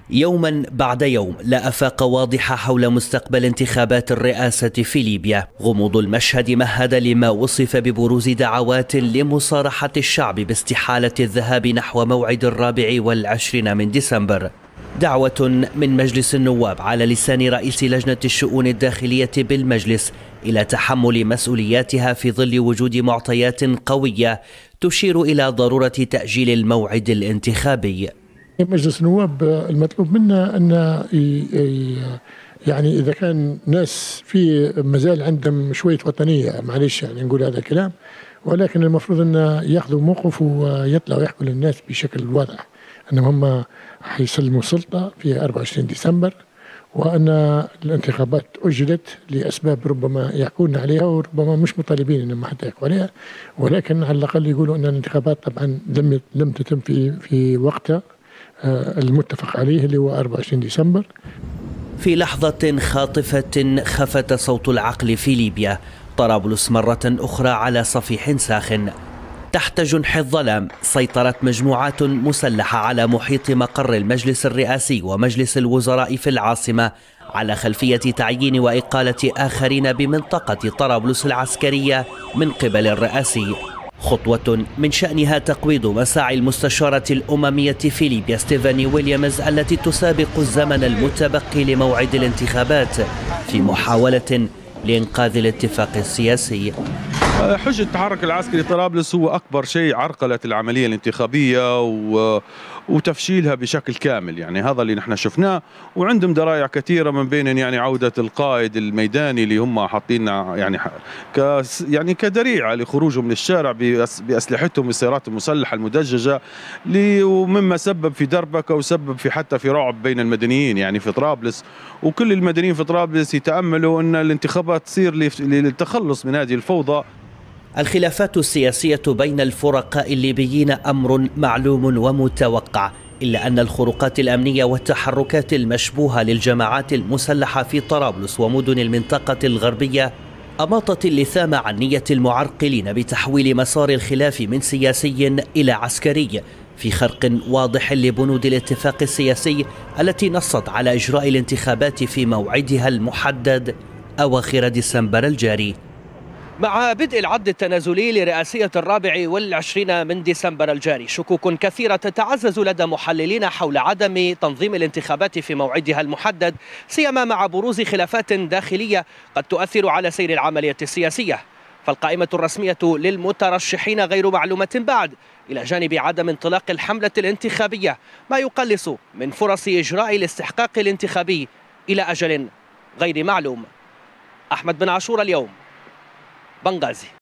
يوما بعد يوم لا آفاق واضحة حول مستقبل انتخابات الرئاسة في ليبيا. غموض المشهد مهد لما وصف ببروز دعوات لمصارحة الشعب باستحالة الذهاب نحو موعد 24 من ديسمبر. دعوة من مجلس النواب على لسان رئيس لجنة الشؤون الداخلية بالمجلس إلى تحمل مسؤولياتها في ظل وجود معطيات قوية تشير إلى ضرورة تأجيل الموعد الانتخابي. مجلس النواب المطلوب منا أن يعني إذا كان ناس في مازال عندهم شوية وطنية، معلش يعني نقول هذا الكلام، ولكن المفروض أن ياخذوا موقف ويطلعوا يحكوا للناس بشكل واضح أنهم هم حيسلموا السلطة في 24 ديسمبر، وأن الانتخابات أجلت لأسباب ربما يحكون عليها وربما مش مطالبين أنهم حتى يحكوا عليها، ولكن على الأقل يقولوا أن الانتخابات طبعا لم تتم في وقتها المتفق عليه اللي هو 24 ديسمبر. في لحظة خاطفة خفت صوت العقل في ليبيا. طرابلس مرة أخرى على صفيح ساخن. تحت جنح الظلام سيطرت مجموعات مسلحة على محيط مقر المجلس الرئاسي ومجلس الوزراء في العاصمة على خلفية تعيين وإقالة آخرين بمنطقة طرابلس العسكرية من قبل الرئاسي. خطوة من شأنها تقويض مساعي المستشارة الأممية في ليبيا ستيفاني ويليامز التي تسابق الزمن المتبقي لموعد الانتخابات في محاولة لإنقاذ الاتفاق السياسي. حجة التحرك العسكري طرابلس هو أكبر شيء عرقلت العملية الانتخابية وتفشيلها بشكل كامل، يعني هذا اللي نحن شفناه. وعندهم ذرائع كثيرة من بين يعني عودة القائد الميداني اللي هم حاطين يعني كذريعة لخروجهم من الشارع بأسلحتهم والسيارات المسلحة المدججة، ومما سبب في دربكة وسبب في حتى في رعب بين المدنيين يعني في طرابلس. وكل المدنيين في طرابلس يتأملوا أن الانتخابات تصير للتخلص من هذه الفوضى. الخلافات السياسية بين الفرقاء الليبيين أمر معلوم ومتوقع، إلا أن الخروقات الأمنية والتحركات المشبوهة للجماعات المسلحة في طرابلس ومدن المنطقة الغربية أماطت اللثام عن نية المعرقلين بتحويل مسار الخلاف من سياسي إلى عسكري، في خرق واضح لبنود الاتفاق السياسي التي نصت على إجراء الانتخابات في موعدها المحدد أواخر ديسمبر الجاري. مع بدء العد التنازلي لرئاسية 24 من ديسمبر الجاري، شكوك كثيرة تتعزز لدى محللين حول عدم تنظيم الانتخابات في موعدها المحدد، سيما مع بروز خلافات داخلية قد تؤثر على سير العملية السياسية. فالقائمة الرسمية للمترشحين غير معلومة بعد، إلى جانب عدم انطلاق الحملة الانتخابية، ما يقلص من فرص إجراء الاستحقاق الانتخابي إلى أجل غير معلوم. أحمد بن عاشور، اليوم، بنغازي.